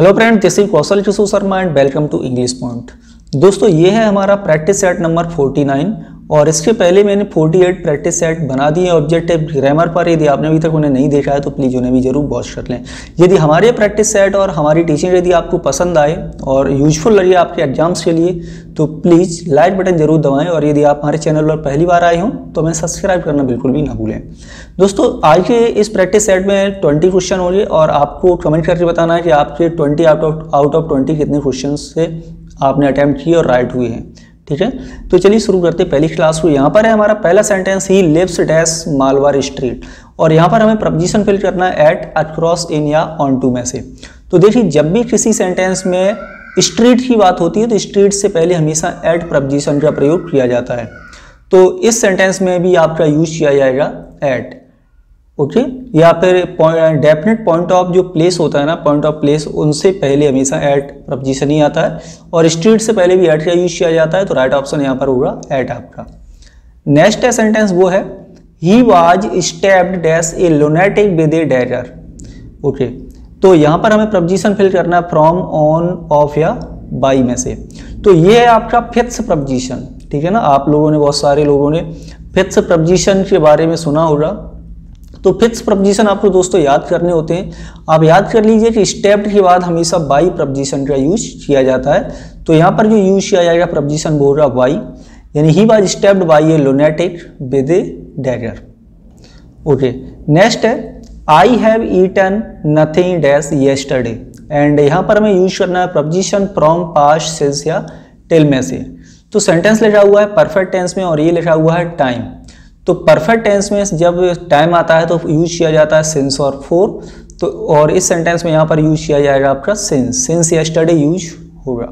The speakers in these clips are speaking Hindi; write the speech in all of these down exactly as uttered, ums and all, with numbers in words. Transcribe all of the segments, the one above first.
Hello friend, this is Kaushal Kishore Sharma and welcome to English point. दोस्तों, ये है हमारा प्रैक्टिस सेट नंबर उनचास और इसके पहले मैंने अड़तालीस प्रैक्टिस सेट बना दिए ऑब्जेक्टिव ग्रामर पर। यदि आपने अभी तक उन्हें नहीं देखा है तो प्लीज़ उन्हें भी जरूर वॉच कर लें। यदि हमारे प्रैक्टिस सेट और हमारी टीचिंग यदि आपको पसंद आए और यूजफुल लगे आपके एग्जाम्स के लिए तो प्लीज़ लाइक बटन जरूर दबाएं, और यदि आप हमारे चैनल पर पहली बार आए हों तो हमें सब्सक्राइब करना बिल्कुल भी ना भूलें। दोस्तों, आज के इस प्रैक्टिस सेट में बीस क्वेश्चन होंगे और आपको कमेंट करके बताना है कि आपके बीस आउट ऑफ आउट ऑफ बीस कितने क्वेश्चन से आपने अटैम्प्ट किए और राइट हुए हैं। ठीक है, तो चलिए शुरू करते हैं पहली क्लास को। यहाँ पर है हमारा पहला sentence, he lives dash Malwar street, और यहाँ पर हमें प्रपोजिशन फिल करना है एट, अक्रॉस, इन या ऑन टू में से। तो देखिए, जब भी किसी सेंटेंस में स्ट्रीट की बात होती है तो स्ट्रीट से पहले हमेशा एट प्रपोजिशन का प्रयोग किया जाता है। तो इस सेंटेंस में भी आपका यूज किया जाएगा एट। ओके, या फिर डेफिनेट पॉइंट ऑफ जो प्लेस होता है ना, पॉइंट ऑफ प्लेस, उनसे पहले हमेशा एट प्रपोजिशन ही आता है, और स्ट्रीट से पहले भी एट का यूज किया जाता है। तो राइट ऑप्शन यहाँ पर होगा एट आपका। नेक्स्ट है सेंटेंस, वो है he was stabbed dash a lunatic with a dagger. Okay, तो यहाँ पर हमें प्रपोजिशन फिल करना है फ्रॉम, ऑन, ऑफ या बाई में से। तो ये है आपका फिक्स प्रपोजिशन। ठीक है ना, आप लोगों ने, बहुत सारे लोगों ने फिक्स प्रपोजिशन के बारे में सुना होगा। तो फिक्स प्रपोजिशन आपको दोस्तों याद करने होते हैं। आप याद कर लीजिए कि स्टेप्ड के बाद हमेशा बाई प्रपोजिशन का यूज किया जाता है। तो यहाँ पर जो यूज किया जाएगा प्रपोजिशन बोल रहा बाई, यानी he was stepped by a lunatic with a dagger. Okay, next है I have eaten nothing dash yesterday, and यहाँ पर हमें यूज करना है प्रपोजिशन फ्रॉम, पास्ट, सिंस या टिल में से। तो सेंटेंस लिखा हुआ है परफेक्ट टेंस में और ये लिखा हुआ है टाइम। तो परफेक्ट टेंस में जब टाइम आता है तो यूज किया जाता है सिंस और फोर। तो और इस सेंटेंस में यहाँ पर यूज किया जाएगा आपका सिंस, सिंस यस्टरडे यूज होगा।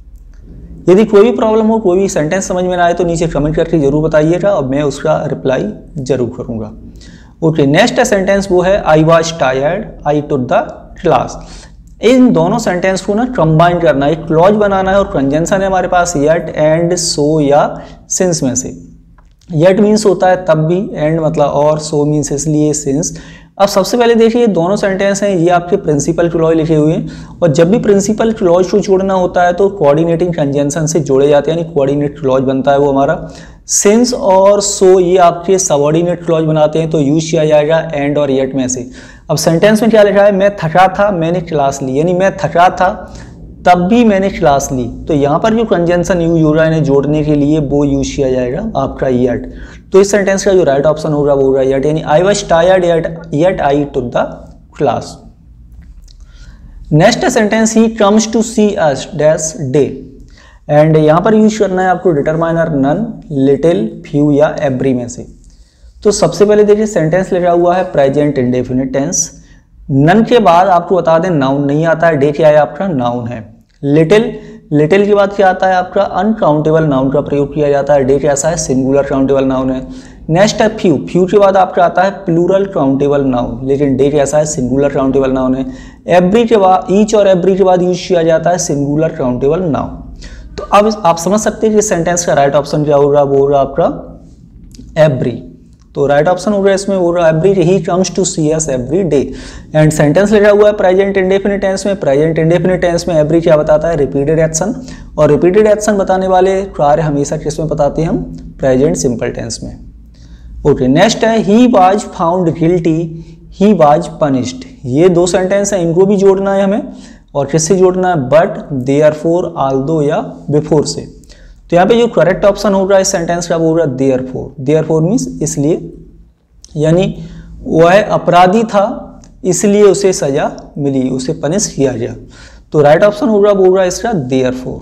यदि कोई भी प्रॉब्लम हो, कोई भी सेंटेंस समझ में ना आए तो नीचे कमेंट करके जरूर बताइएगा और मैं उसका रिप्लाई जरूर करूँगा। ओके, नेक्स्ट सेंटेंस वो है I was tired I took the class. इन दोनों सेंटेंस को ना कंबाइन करना है, एक क्लॉज बनाना है, और कंजंक्शन है हमारे पास येट, एंड, सो या सिंस में से। येट मीन्स होता है तब भी, एंड मतलब और, सो मीन्स इसलिए, सिंस। अब सबसे पहले देखिए, दोनों सेंटेंस हैं, ये आपके प्रिंसिपल क्लॉज लिखे हुए हैं, और जब भी प्रिंसिपल क्लॉज को जोड़ना होता है तो कोऑर्डिनेटिंग कंजंक्शन से जोड़े जाते हैं, यानी कोऑर्डिनेट क्लॉज बनता है वो हमारा। सिंस और सो ये आपके सबऑर्डिनेट क्लॉज बनाते हैं, तो यूज किया जाएगा एंड और येट में से। अब सेंटेंस में क्या लिखा है, मैं थका था मैंने क्लास ली, यानी मैं थका था तब भी मैंने क्लास ली। तो यहाँ पर जो कंजंक्शन यूज हो रहा है इन्हें जोड़ने के लिए, वो यूज किया जाएगा आपका येट। तो इस सेंटेंस का जो राइट ऑप्शन होगा वो होगा येट, यानी I was tired yet I took the class. Next sentence, he comes to see us dash day, and यहाँ पर यूज करना है आपको डिटरमाइनर नन, लिटिल, फ्यू या एवरी में से। तो सबसे पहले देखिए, सेंटेंस लिखा हुआ है प्रेजेंट इंडेफिनिट टेंस। नन के बाद आपको बता दें नाउन नहीं आता है, डे क्या है आपका नाउन है। लिटिल, लिटिल के बाद क्या आता है आपका अनकाउंटेबल नाउन का प्रयोग किया जाता है, डे कैसा है सिंगुलर काउंटेबल नाउन है। नेक्स्ट है फ्यू, फ्यू के बाद आपका आता है प्लूरल काउंटेबल नाउन, लेकिन डे कैसा है सिंगुलर काउंटेबल नाउन है। एवरी के बाद, ईच और एवरी के बाद यूज किया जाता है सिंगुलर काउंटेबल नाउन। तो अब आप समझ सकते हैं कि सेंटेंस का राइट ऑप्शन क्या होगा, वो होगा आपका एवरी। तो राइट ऑप्शन होगा इसमें वो every, he comes to see us every day. And sentence लिखा हुआ है प्रेजेंट इंडेफिनिट टेंस में। प्रेजेंट इंडेफिनिट टेंस में एवरी क्या बताता है, रिपीटेड एक्शन, और रिपीटेड एक्शन बताने वाले कार्य हमेशा किस में बताते हैं हम, प्रेजेंट सिंपल टेंस में। ओके, नेक्स्ट है he was found guilty he was punished. ये दो सेंटेंस हैं, इनको भी जोड़ना है हमें, और किससे जोड़ना है, बट, देयरफॉर, आल्दो या बिफोर से। तो यहाँ पे जो करेक्ट ऑप्शन होगा इस सेंटेंस का वो होगा देयरफॉर। देयरफॉर मीन्स इसलिए, यानी वह अपराधी था इसलिए उसे सजा मिली, उसे पनिश किया गया। तो राइट ऑप्शन होगा वो होगा इसका देयरफॉर।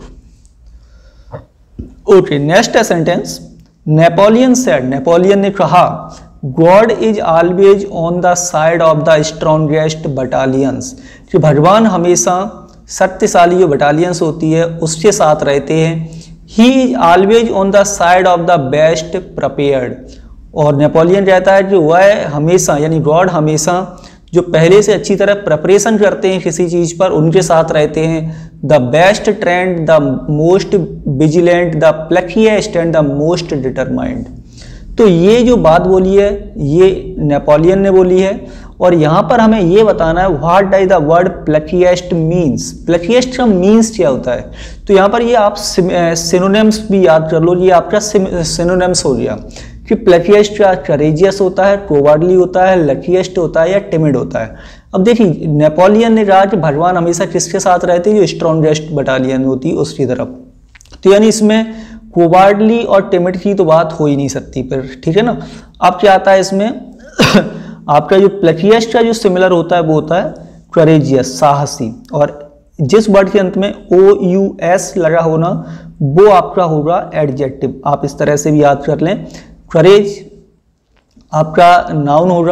ओके, नेक्स्ट है सेंटेंस, नेपोलियन सेड, नेपोलियन ने कहा God is always on the side of the strongest battalions, कि भगवान हमेशा शक्तिशाली जो बटालियंस होती है उसके साथ रहते हैं। He is always on the side of the best prepared, और नेपोलियन कहता है कि वह हमेशा, यानी गॉड हमेशा जो पहले से अच्छी तरह प्रिपरेशन करते हैं किसी चीज पर, उनके साथ रहते हैं। The best trained, the most vigilant, the pluckiest and the most determined. तो ये जो बात बोली है ये नेपोलियन ने बोली है, और यहाँ पर हमें ये बताना है what does the word pluckiest means. Pluckiest का मीन्स क्या होता है, तो यहाँ पर ये आप सिनोनिम्स भी याद कर लो, ये आपका सिनोनिम्स हो गया कि प्लकीएस्ट क्या करेजियस होता है, कोवार्डली होता है, लकीएस्ट होता है या टिमिड होता है। अब देखिए नेपोलियन ने कहा कि भगवान हमेशा किसके साथ रहते हैं, जो स्ट्रॉन्गेस्ट बटालियन होती है उसकी तरफ, तो यानी इसमें कोवार्डली और टिमिड की तो बात हो ही नहीं सकती फिर, ठीक है ना। अब क्या आता है इसमें आपका जो प्लकीएस्ट का जो सिमिलर होता है वो होता है करेजियस, साहसी, और जिस वर्ड के अंत में ओ यू एस लगा होना वो आपका होगा एडजेक्टिव। आप इस तरह से भी याद कर लें, करेज आपका नाउन होगा।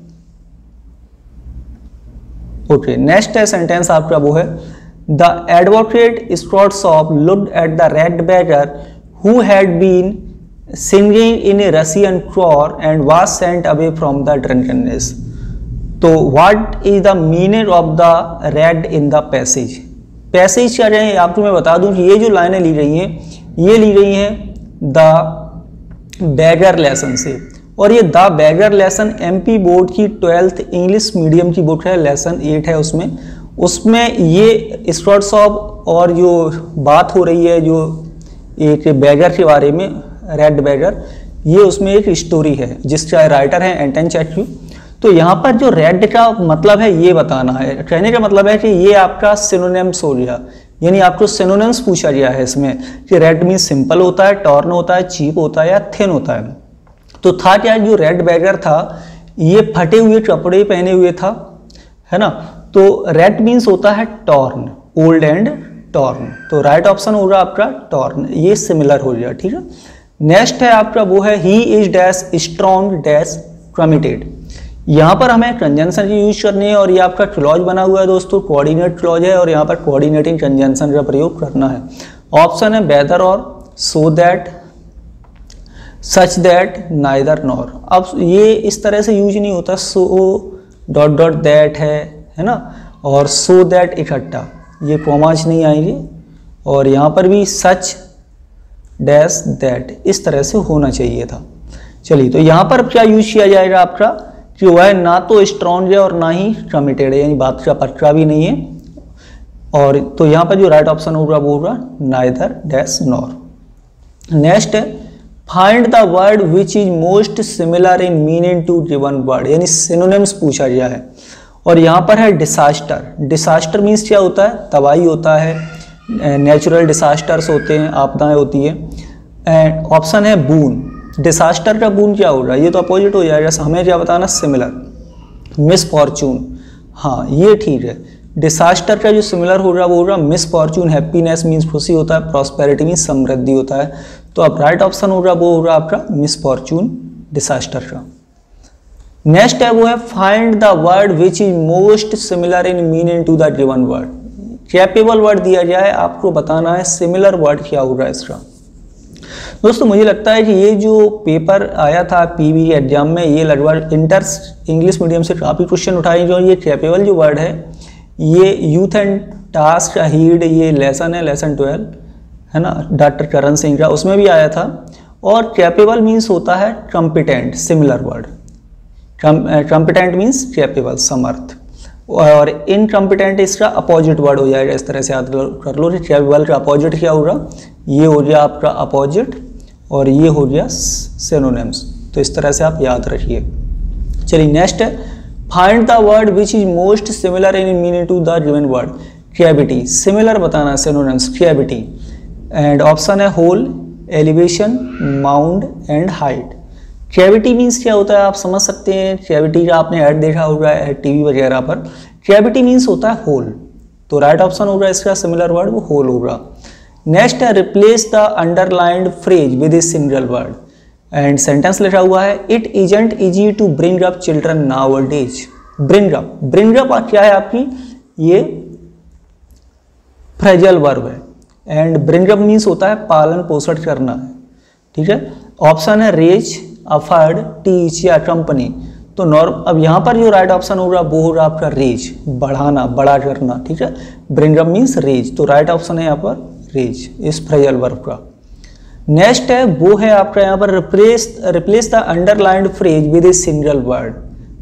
ओके, नेक्स्ट है सेंटेंस आपका वो है the advocate Skvortsov looked at the red beggar who had been singing in a Russian choir and was sent away from the drunkenness। तो what is the meaning of the read in the passage? Passage क्या रहे हैं आपको मैं बता दूं कि ये जो लाइनें ली गई हैं ये ली गई हैं द बैगर लेसन से, और ये the beggar lesson MP board की ट्वेल्थ इंग्लिश मीडियम की बुक है, लेसन एट है उसमें उसमें ये स्क्रॉट्सऑफ और जो बात हो रही है जो एक बैगर के बारे में, रेड बैगर, ये उसमें एक स्टोरी है जिसका राइटर है एंटन चेखव। तो यहाँ पर जो रेड का मतलब है ये बताना है, कहने का मतलब है कि ये आपका सिनोनिम्स हो गया, यानी आपको सिनोनिम्स पूछा गया है इसमें कि रेड मीन सिंपल होता है, टॉर्न होता है, चीप होता है या थिन होता है। तो था क्या, जो रेड बैगर था ये फटे हुए कपड़े पहने हुए था, है ना। तो रेड मीन्स होता है टॉर्न, ओल्ड एंड टॉर्न, तो राइट ऑप्शन होगा आपका टॉर्न, ये सिमिलर हो गया, ठीक है। नेक्स्ट है आपका वो है he is dash strong dash committed. यहाँ पर हमें कंजंक्शन की यूज करनी है और ये आपका क्लॉज बना हुआ है दोस्तों, कोऑर्डिनेट क्लॉज है और यहाँ पर कोऑर्डिनेटिंग कंजंक्शन का प्रयोग करना है। ऑप्शन है वेदर और, so that, such that, neither nor. अब ये इस तरह से यूज नहीं होता, सो डॉट डॉट दैट है है ना, और सो दैट इकट्ठा, ये कॉमाज नहीं आएंगे, और यहाँ पर भी सच डैश दैट इस तरह से होना चाहिए था। चलिए, तो यहाँ पर क्या यूज किया जाएगा आपका कि वह ना तो स्ट्रॉन्ग है और ना ही कमिटेड है, यानी बात का पक्का भी नहीं है, और तो यहाँ पर जो राइट ऑप्शन होगा वो होगा नाइदर डैश नॉर। नेक्स्ट है find the word which is most similar in meaning to given word, यानी सिनोनिम्स पूछा गया है, और यहाँ पर है डिसास्टर। डिसास्टर मीन्स क्या होता है, तबाही होता है, नेचुरल डिसास्टर्स होते हैं, आपदाएं होती है। एंड ऑप्शन है बून, डिसास्टर का बून क्या होगा, ये तो अपोजिट हो जाएगा, हमें क्या बताना, सिमिलर, मिस फॉर्चून, हाँ ये ठीक है। डिसास्टर का जो सिमिलर होगा वो होगा मिस फॉर्चून, हैप्पीनेस मीन्स खुशी होता है, प्रॉस्पेरिटी मीन्स समृद्धि होता है, तो अब राइट ऑप्शन होगा वो होगा आपका मिस फॉर्चून डिसास्टर का। नेक्स्ट है वो है find the word which is most similar in meaning to the given word. Capable word दिया गया है, आपको बताना है सिमिलर वर्ड क्या होगा इसका। दोस्तों मुझे लगता है कि ये जो पेपर आया था पीवी एग्जाम में, ये लगभग इंटर इंग्लिश मीडियम से काफ़ी क्वेश्चन उठाए, जो ये कैपेबल जो वर्ड है ये यूथ एंड टास्क हीड, ये लेसन है, लेसन ट्वेल्व है ना, डॉक्टर करण सिंह का, उसमें भी आया था। और कैपेबल मीन्स होता है competent, similar word, competent means capable, समर्थ, और इनकॉम्पिटेंट इसका अपोजिट वर्ड हो जाएगा, इस तरह से याद कर लो। कैपेबल का अपोजिट क्या होगा, ये हो गया आपका अपोजिट, और ये हो गया सिनोनिम्स, तो इस तरह से आप याद रखिए। चलिए नेक्स्ट है find the word which is most similar in meaning to the given word. Cavity, similar बताना, सिनोनिम्स कैविटी। एंड ऑप्शन है hole, elevation, mound and height. Cavity means क्या होता है आप समझ सकते हैं, कैविटी का आपने ऐड देखा होगा टीवी वगैरह पर। कैविटी मीन्स होता है होल, तो राइट ऑप्शन होगा इसका सिमिलर वर्ड वो होल होगा। नेक्स्ट है replace the underlined phrase with a single word. And sentence लिखा हुआ है it isn't easy to bring up children nowadays. Bring up, bring up क्या है आपकी, ये फ्रेजल वर्ब है, एंड ब्रिंग अप मीन्स होता है पालन पोषण करना है, ठीक है। ऑप्शन है रेज, अफर्ड, टीच या कंपनी, तो नॉर्म, अब यहाँ पर जो राइट ऑप्शन होगा वो होगा आपका रेज, बढ़ाना, बड़ा करना, ठीक है। ब्रिंग अप मीन्स रेज, तो राइट ऑप्शन है यहाँ पर रेज इस फ्रेजल वर्ब का। नेक्स्ट है वो है आपका यहाँ पर replace replace the underlined phrase with a single word.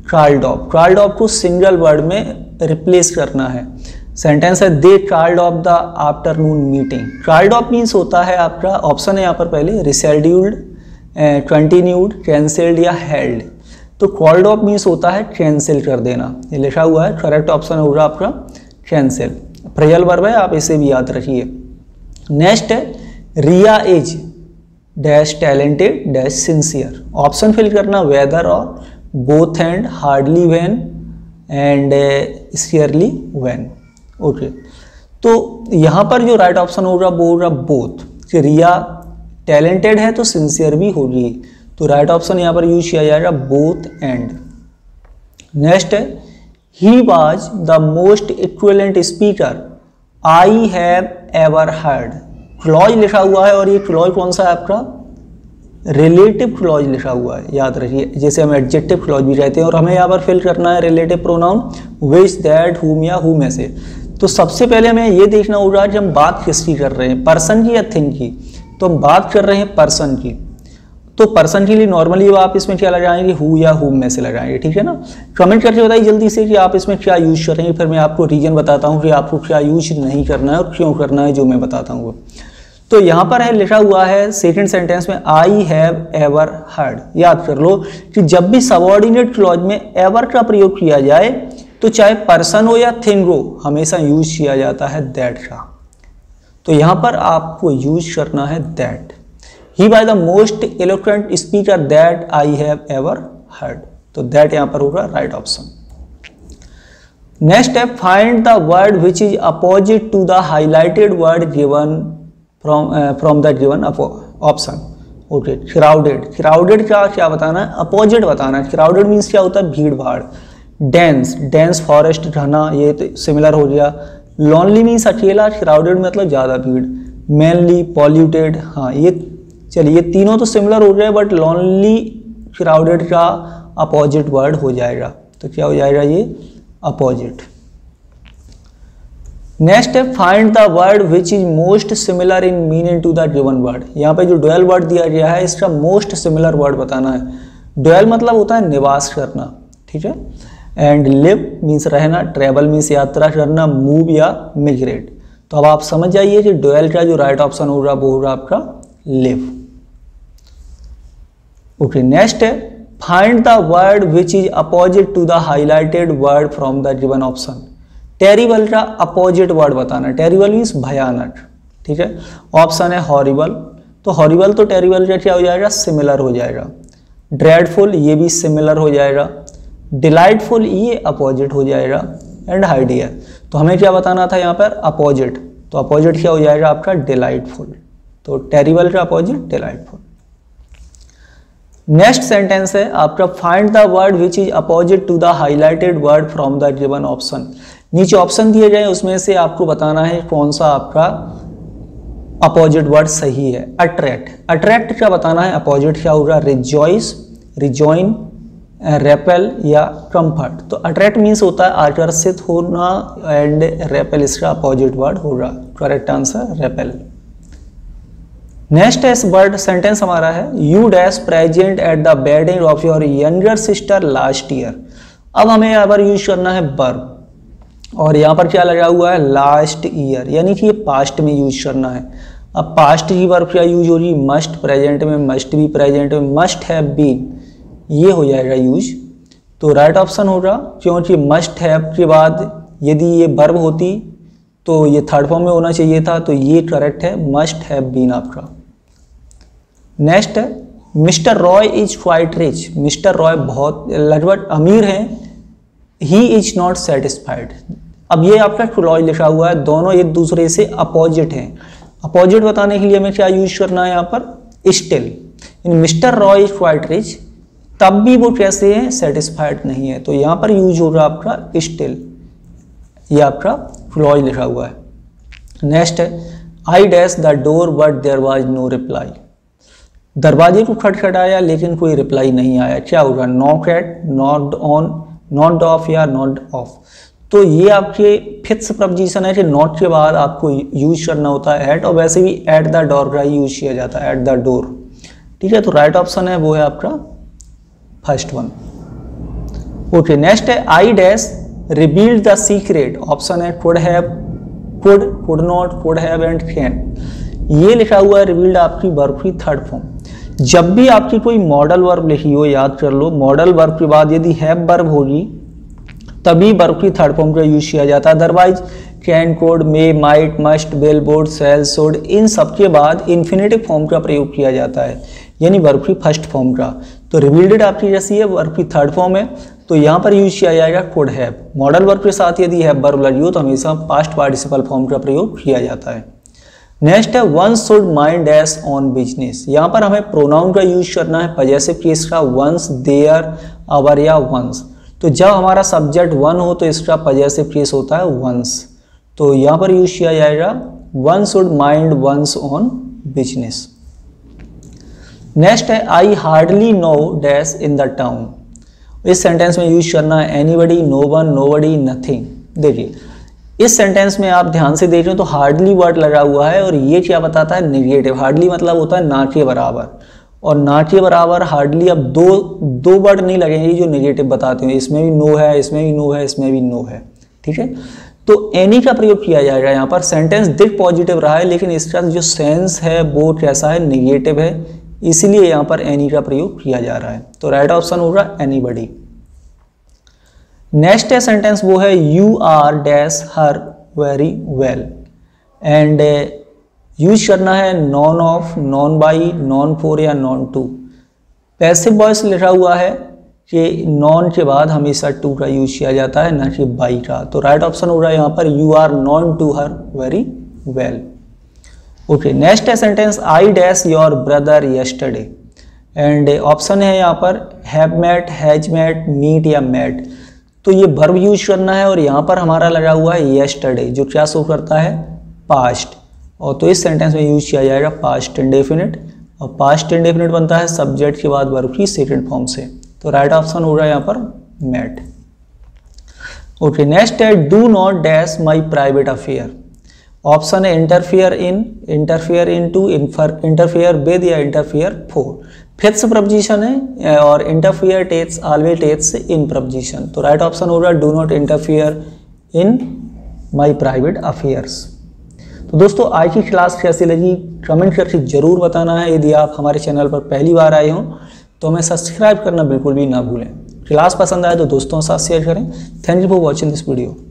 Trailed off, trailed off को सिंगल वर्ड में रिप्लेस करना है। सेंटेंस है they trailed off the afternoon meeting. Trailed off means होता है आपका, ऑप्शन है यहाँ पर पहले, रिशेड्यूल्ड, कंटिन्यूड, कैंसिल्ड या हेल्ड। तो कॉल्ड ऑफ मीन्स होता है कैंसिल कर देना, ये लिखा हुआ है, करेक्ट ऑप्शन होगा आपका कैंसिल। फ्रेजल वर्ब है, आप इसे भी याद रखिए। नेक्स्ट है Riya is dash talented dash sincere. Option fill करना वेदर और, both and, hardly when and scarcely when. Okay, तो यहाँ पर जो राइट ऑप्शन होगा वो होगा बोथ, कि रिया टैलेंटेड है तो सिंसियर भी होगी, तो राइट ऑप्शन यहाँ पर यूज किया जाएगा बोथ एंड। नेक्स्ट है he was the most equivalent speaker I have ever heard. Clause लिखा हुआ है और ये क्लॉज कौन सा है आपका, रिलेटिव क्लॉज लिखा हुआ है, याद रखिए, जैसे हम एडजेक्टिव क्लॉज भी कहते हैं। और हमें यहाँ पर फिल करना है रिलेटिव प्रोनाउन विच, दैट, हुम या हुम में से। तो सबसे पहले हमें ये देखना होगा कि हम बात किसकी कर रहे हैं, पर्सन की या थिंग की। तो हम बात कर रहे हैं पर्सन की, तो पर्सन के लिए नॉर्मली आप इसमें क्या लगाएंगे, हु या हुम में से लगाएंगे, ठीक है ना। कमेंट करके बताइए जल्दी से कि आप इसमें क्या यूज करेंगे, फिर मैं आपको रीजन बताता हूँ कि आपको क्या यूज नहीं करना है और क्यों करना है, जो मैं बताता हूँ। तो यहाँ पर है लिखा हुआ है सेकंड सेंटेंस में आई हैव एवर हर्ड। याद कर लो कि जब भी सबऑर्डिनेट क्लॉज में एवर का प्रयोग किया जाए तो चाहे पर्सन हो या थिंग हो, हमेशा यूज किया जाता है दैट का। तो यहाँ पर आपको यूज करना है that. He by the most eloquent speaker that I have ever heard. तो दैट यहाँ पर होगा राइट ऑप्शन। नेक्स्ट है find the word which is opposite to the highlighted word given from from the given option. Okay, crowded, crowded का क्या बताना है, अपोजिट बताना है। क्राउडेड मीन्स क्या होता है, भीड़ भाड़। डेंस, डेंस फॉरेस्ट, घना, ये तो सिमिलर हो गया। लॉनली मीन्स अकेला, क्राउडेड मतलब ज़्यादा भीड़। मेनली, पॉल्यूटेड, हाँ ये चलिए ये तीनों तो सिमिलर हो गए, बट लॉनली क्राउडेड का अपोजिट वर्ड हो जाएगा, तो क्या हो जाएगा ये अपोजिट। नेक्स्ट है find the word which is most similar in meaning to the given word. यहाँ पे जो डुअल वर्ड दिया गया है इसका मोस्ट सिमिलर वर्ड बताना है। डुअल मतलब होता है निवास करना, ठीक है। एंड लिव मीन्स रहना, ट्रेवल मीन्स यात्रा करना, मूव या मिग्रेट। तो अब आप समझ जाइए कि डुअल का जो राइट ऑप्शन होगा वो होगा आपका लिव। ओके, नेक्स्ट है find the word which is opposite to the highlighted word from the given option. Terrible का अपोजिट वर्ड बताना। टेरिबल मीन्स भयानक, ठीक है। ऑप्शन है हॉरिबल, तो हॉरिबल तो टेरिबल का क्या हो जाएगा, सिमिलर हो जाएगा। ड्रेडफुल ये भी सिमिलर हो जाएगा। डिलाइटफुल ये अपोजिट हो जाएगा। एंड हाइडियर, तो हमें क्या बताना था यहाँ पर अपोजिट, तो अपोजिट क्या हो जाएगा आपका डिलाइटफुल। तो टेरिबल का अपोजिट डिलाइटफुल। नेक्स्ट सेंटेंस है आपका find the word which is opposite to the highlighted word from the given option. नीचे ऑप्शन दिए गए उसमें से आपको बताना है कौन सा आपका अपोजिट वर्ड सही है। अट्रैक्ट, अट्रैक्ट क्या बताना है, अपोजिट क्या होगा, रिजॉइस, रिजॉइन, रेपेल या कंफर्ट। तो अट्रैक्ट मीन्स होता है आकर्षित होना एंड रेपेल इसका अपोजिट वर्ड होगा। Correct answer repel. नेक्स्ट इस वर्ड सेंटेंस हमारा है you dash present at the wedding of your younger sister last year. अब हमें यहाँ पर यूज करना है वर्ब, और यहाँ पर क्या लगा हुआ है लास्ट ईयर, यानी कि ये पास्ट में यूज करना है। अब पास्ट की वर्ब क्या यूज हो रही, मस्ट, प्रेजेंट में मस्ट बी, प्रेजेंट में मस्ट हैव बीन, ये हो जाएगा यूज। तो राइट ऑप्शन होगा, क्योंकि मस्ट हैव के बाद यदि ये वर्ब होती तो ये थर्ड फॉर्म में होना चाहिए था, तो ये करेक्ट है, मस्ट हैव बीन आपका। नेक्स्ट है Mr Roy is quite rich. Mr Roy बहुत लगभग अमीर हैं। He is not satisfied. अब ये आपका क्लॉज लिखा हुआ है, दोनों एक दूसरे से अपोजिट हैं। अपोजिट बताने के लिए हमें क्या यूज करना है यहाँ पर, स्टिल। इन Mr Roy is quite rich, तब भी वो कैसे हैं, सेटिस्फाइड नहीं है, तो यहाँ पर यूज होगा आपका स्टिल, ये आपका क्लॉज लिखा हुआ है। नेक्स्ट है I dash the door but there was no reply. दरवाजे को खटखटाया लेकिन कोई रिप्लाई नहीं आया, क्या होगा, knock at, not on, not of या नॉट ऑफ। तो ये आपके फिक्स प्रपोजिशन है कि नॉट के बाद आपको यूज करना होता है एट, और वैसे भी एट द डोर का यूज किया जाता है, एट द डोर, ठीक है। तो राइट ऑप्शन है वो है आपका फर्स्ट वन। ओके नेक्स्ट है I dash revealed the secret. Option है could have, could, could not, could have and can. ये लिखा हुआ है रिवील्ड आपकी वर्ब की थर्ड फॉर्म। जब भी आपकी कोई मॉडल वर्ब लिखी हो, याद कर लो, मॉडल वर्ब के बाद यदि हैव वर्ब होगी तभी वर्ब की थर्ड फॉर्म का यूज किया जाता है। Otherwise can, could, may, might, must, will, would, shall, should, इन सबके बाद इन्फिनेटिव फॉर्म का प्रयोग किया जाता है, यानी वर्ब की फर्स्ट फॉर्म का। तो रिवील्ड आपकी जैसी है वर्ब की थर्ड फॉर्म है, तो यहाँ पर यूज किया जाएगा कुड हैव। मॉडल वर्ब के साथ यदि हैव वर्ब लगी हो तो हमेशा पास्ट पार्टिसिपल फॉर्म का प्रयोग किया जाता है। नेक्स्ट है one should mind dash on business. यहाँ पर हमें प्रोनाउन का यूज करना है पजेसिव केस का, वंस, देयर, अवर या वंस। तो जब हमारा सब्जेक्ट वन हो तो इसका पजेसिव केस होता है वंस, तो यहाँ पर यूज किया जाएगा one should mind one's on business. Next है I hardly know dash in the town. इस सेंटेंस में यूज करना है anybody, no one, nobody, nothing. देखिए इस सेंटेंस में आप ध्यान से देख रहे हो तो हार्डली वर्ड लगा हुआ है और ये क्या बताता है, नेगेटिव। हार्डली मतलब होता है ना के बराबर, और ना के बराबर हार्डली अब दो दो वर्ड नहीं लगेंगे जो नेगेटिव बताते हैं। इसमें भी नो है, इसमें भी नो है, इसमें भी नो है, ठीक है। तो एनी का प्रयोग किया जाएगा यहाँ पर। सेंटेंस दिख पॉजिटिव रहा है लेकिन इसका जो सेंस है वो कैसा है, नेगेटिव है, इसीलिए यहाँ पर एनी का प्रयोग किया जा रहा है। तो राइट ऑप्शन होगा एनीबडी। नेक्स्ट है सेंटेंस वो है you are dash her very well, and use करना है known of, known by, known for या नॉन टू। पैसिव वॉइस लिखा हुआ है कि नॉन के बाद हमेशा टू का यूज किया जाता है, ना कि बाई का। तो राइट ऑप्शन हो रहा है यहाँ पर you are known to her very well. Okay next है sentence I dash your brother yesterday, and option है यहाँ पर have met, has met, meet या मेट। तो ये वर्ब यूज करना है और यहाँ पर हमारा लगा हुआ है यस्टरडे जो क्या शो करता है, पास्ट। और तो इस सेंटेंस में यूज किया जाएगा पास्ट इंडेफिनिट, और पास्ट इंडेफिनिट बनता है सब्जेक्ट के बाद वर्ब की सेकंड फॉर्म से। तो राइट ऑप्शन हो रहा है यहाँ पर मेट। ओके नेक्स्ट है do not dash my private affair. Option है interfere in, interfere in to, interfere with या इंटरफियर फॉर। फिफ्थ प्रपोजिशन है और interfere takes always takes in preposition. तो राइट ऑप्शन होगा do not interfere in my private affairs. तो दोस्तों आज की क्लास कैसी लगी कमेंट करके जरूर बताना है। यदि आप हमारे चैनल पर पहली बार आए हों तो हमें सब्सक्राइब करना बिल्कुल भी ना भूलें। क्लास पसंद आए तो दोस्तों के साथ शेयर करें। Thank you for watching this video.